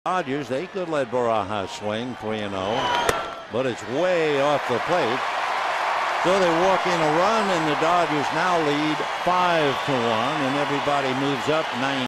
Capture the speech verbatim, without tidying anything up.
Dodgers, they could let Barajas swing three and oh, but it's way off the plate. So they walk in a run, and the Dodgers now lead five to one, and everybody moves up nine.